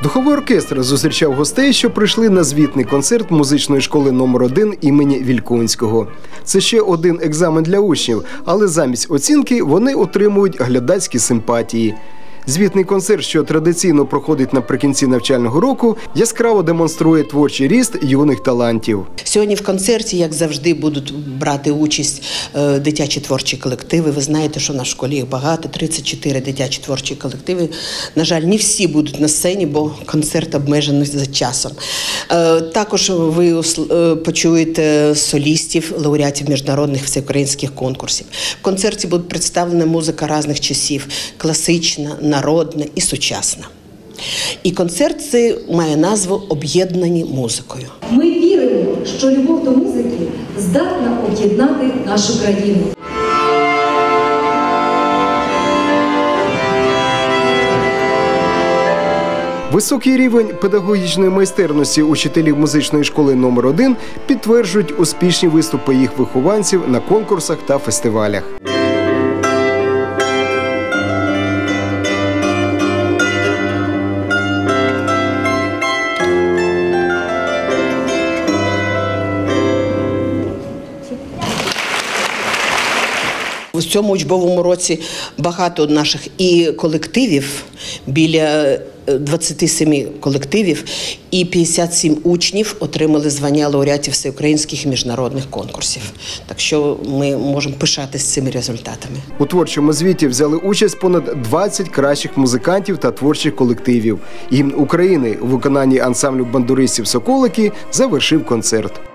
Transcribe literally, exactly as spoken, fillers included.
Духовий оркестр зустрічав гостей, що прийшли на звітний концерт музичної школи номер один імені Вількунського. Це ще один екзамен для учнів, але замість оцінки вони отримують глядацькі симпатії. Звітний концерт, що традиційно проходить наприкінці навчального року, яскраво демонструє творчий ріст юних талантів. Сьогодні в концерті, як завжди, будуть брати участь дитячі творчі колективи. Ви знаєте, що в школі їх багато, тридцять чотири дитячі творчі колективи. На жаль, не всі будуть на сцені, бо концерт обмежений за часом. Також ви почуєте солістів, лауреатів міжнародних всеукраїнських конкурсів. В концерті буде представлена музика різних часів – класична, народна і сучасна. І концерт цей має назву «Об'єднані музикою». Ми віримо, що любов до музики здатна об'єднати нашу країну. Високий рівень педагогічної майстерності учителів музичної школи номер один підтверджують успішні виступи їх вихованців на конкурсах та фестивалях. У цьому учбовому році багато наших і колективів, біля двадцяти семи колективів, і п'ятдесят сім учнів отримали звання лауреатів всеукраїнських і міжнародних конкурсів. Так що ми можемо пишатися цими результатами. У творчому звіті взяли участь понад двадцять кращих музикантів та творчих колективів. Гімн України у виконанні ансамблю бандуристів «Соколики» завершив концерт.